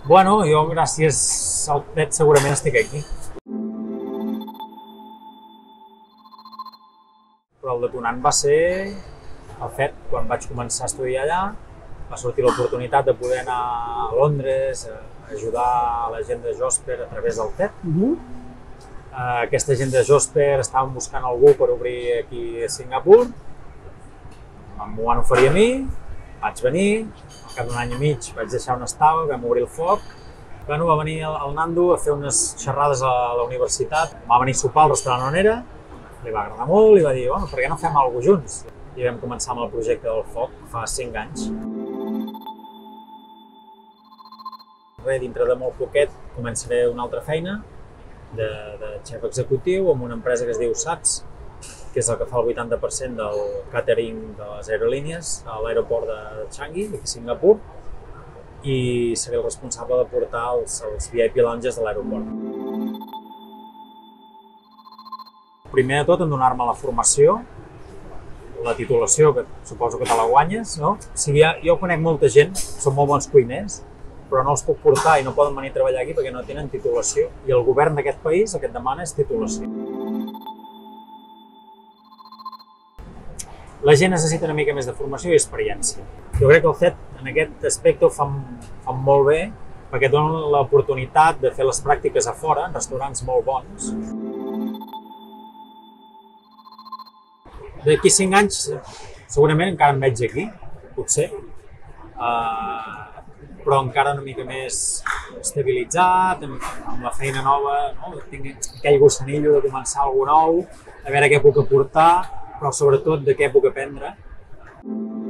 Bueno, jo gràcies al TED segurament estic aquí. Però el detonant va ser el fet, quan vaig començar a estudiar allà, va sortir l'oportunitat de poder anar a Londres a ajudar a la gent de Josper a través del TED. Aquesta gent de Josper estaven buscant algú per obrir aquí a Singapur. M'ho van oferir a mi, vaig venir, al cap d'un any i mig vaig deixar on estava, vam obrir el foc. Bueno, va venir el Nando a fer unes xerrades a la universitat, va venir a sopar al restaurant on era, li va agradar molt i va dir, bueno, per què no fem alguna cosa junts? I vam començar amb el projecte del foc fa 5 anys. Dintre de molt poquet començaré una altra feina de xef executiu amb una empresa que es diu SATS, que és el que fa el 80% del catering de les aerolínies a l'aeroport de Changi, aquí a Singapur, i seré el responsable de portar els VIP lounges de l'aeroport. Primer de tot, en donar-me la formació, la titulació, que suposo que te la guanyes, no? O sigui, jo conec molta gent, són molt bons cuiners, però no els puc portar i no poden venir a treballar aquí perquè no tenen titulació. I el govern d'aquest país el que et demana és titulació. La gent necessita una mica més de formació i experiència. Jo crec que el CET en aquest aspecte ho fan molt bé perquè donen l'oportunitat de fer les pràctiques a fora, en restaurants molt bons. D'aquí 5 anys segurament encara em veig aquí, potser, però encara una mica més estabilitzat, amb la feina nova, no? Tinc aquell gossanillo de començar alguna cosa nou, a veure què puc aportar, però sobretot de què puc aprendre.